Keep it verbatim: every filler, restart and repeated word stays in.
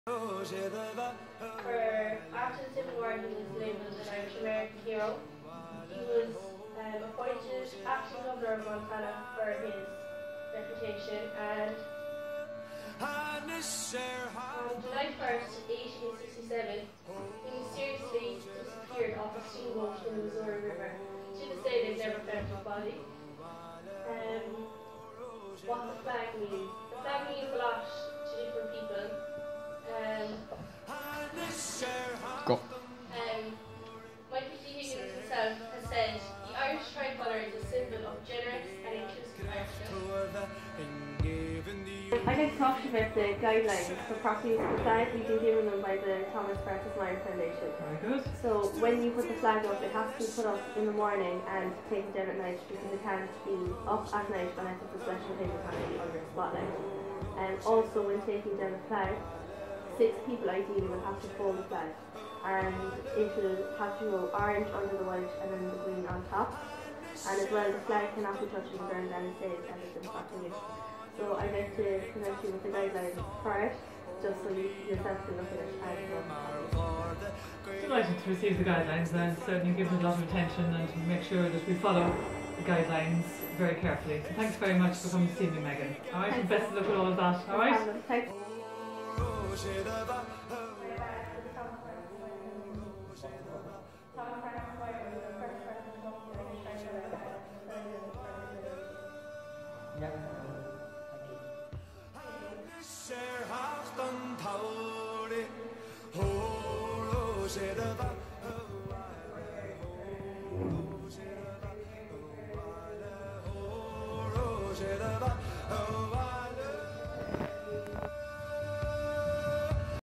For after the Civil War, he was labelled an Irish American hero. He was um, appointed acting governor of Montana for his reputation, and on July first, eighteen sixty-seven, he mysteriously disappeared off a steamboat in the Missouri River. To this day, they've never found his body. Um, what the flag means? The flag means a lot to different people. Um, Go. Um, Michael D. Higgins himself has said, the Irish tricolour is a symbol of generous and inclusive Irishness. I'd like to talk to you about the guidelines for proper use of the flag. We've been given them by the Thomas Francis Meagher Foundation. Very good. So when you put the flag up, it has to be put up in the morning and taken down at night, because it can't be up at night unless it's a special occasion, it has to be under a spotlight. And also when taking down the flag, six people ideally will have to fold the flag, and it will have to go orange under the white and then the green on top. And as well, the flag cannot be touching the ground, and it stays as it's in proper use. So I'd like to present you with the guidelines for it, just so you yourself can look at it and know. Delighted to receive the guidelines, and certainly give it a lot of attention and to make sure that we follow the guidelines very carefully. So thanks very much for coming to see me, Megan. Alright, and best of luck with all of that. Alright? Thanks. Yeah. Thank you.